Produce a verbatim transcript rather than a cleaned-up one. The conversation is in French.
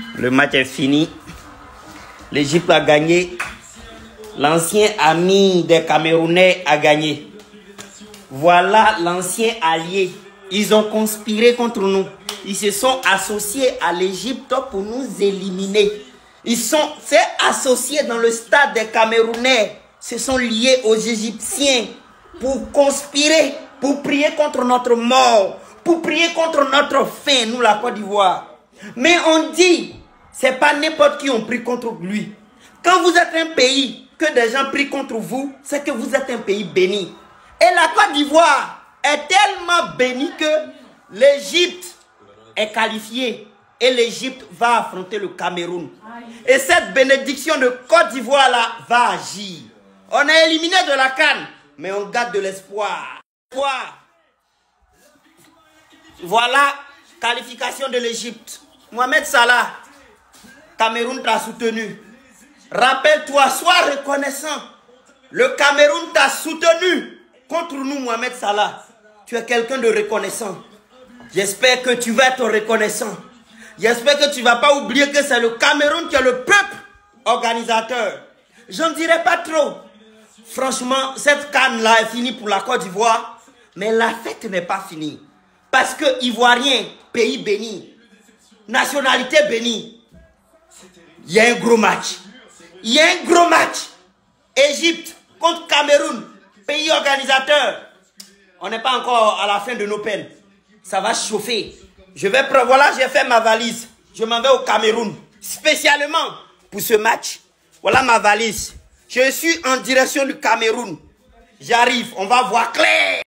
Le match est fini. L'Égypte a gagné. L'ancien ami des Camerounais a gagné. Voilà l'ancien allié. Ils ont conspiré contre nous. Ils se sont associés à l'Égypte pour nous éliminer. Ils sont associés dans le stade des Camerounais. Se sont liés aux Égyptiens pour conspirer, pour prier contre notre mort, pour prier contre notre faim, nous la Côte d'Ivoire. Mais on dit, c'est pas n'importe qui on prie contre lui. Quand vous êtes un pays que des gens prient contre vous, c'est que vous êtes un pays béni. Et la Côte d'Ivoire est tellement bénie que l'Égypte est qualifiée. Et l'Égypte va affronter le Cameroun. Et cette bénédiction de Côte d'Ivoire là va agir. On est éliminé de la CAN, mais on garde de l'espoir. Voilà, qualification de l'Égypte. Mohamed Salah, Cameroun t'a soutenu. Rappelle-toi, sois reconnaissant. Le Cameroun t'a soutenu contre nous, Mohamed Salah. Tu es quelqu'un de reconnaissant. J'espère que tu vas être reconnaissant. J'espère que tu ne vas pas oublier que c'est le Cameroun qui est le peuple organisateur. Je ne dirai pas trop. Franchement, cette canne-là est finie pour la Côte d'Ivoire. Mais la fête n'est pas finie. Parce que Ivoirien, pays béni, nationalité bénie, il y a un gros match. Il y a un gros match. Égypte contre Cameroun, pays organisateur. On n'est pas encore à la fin de nos peines. Ça va chauffer. Je vais prendre, voilà, j'ai fait ma valise. Je m'en vais au Cameroun, spécialement pour ce match. Voilà ma valise. Je suis en direction du Cameroun. J'arrive, on va voir clair.